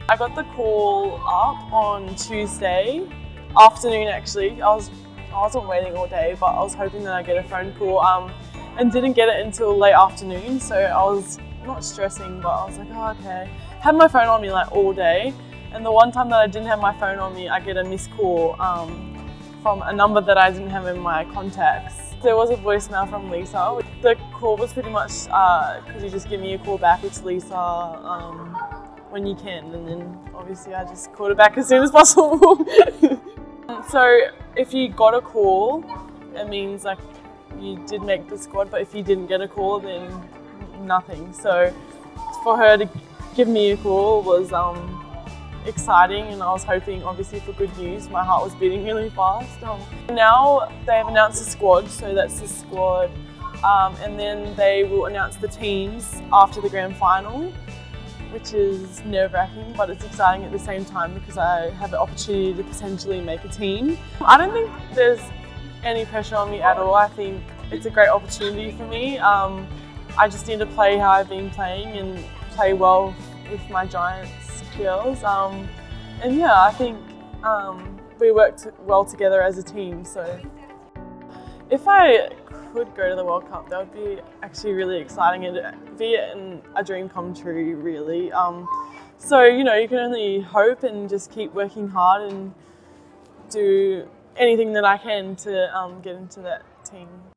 I got the call up on Tuesday afternoon actually. I wasn't waiting all day, but I was hoping that I'd get a phone call and didn't get it until late afternoon, so I was not stressing, but I was like, oh, okay. Had my phone on me like all day, and the one time that I didn't have my phone on me, I get a missed call from a number that I didn't have in my contacts. There was a voicemail from Lisa. The call was pretty much, could you just give me a call back, it's Lisa, when you can, and then obviously I just called her back as soon as possible. So if you got a call, it means like you did make the squad, but if you didn't get a call, then nothing. So for her to give me a call was exciting, and I was hoping obviously for good news. My heart was beating really fast. Now they've announced the squad, so that's the squad, and then they will announce the teams after the grand final, which is nerve-wracking, but it's exciting at the same time because I have the opportunity to potentially make a team. I don't think there's any pressure on me at all. I think it's a great opportunity for me. I just need to play how I've been playing and play well with my Giants girls. And yeah, I think we worked well together as a team. So if I could go to the World Cup, that would be actually really exciting. It'd be a dream come true, really. So, you know, you can only hope and just keep working hard and do anything that I can to get into that team.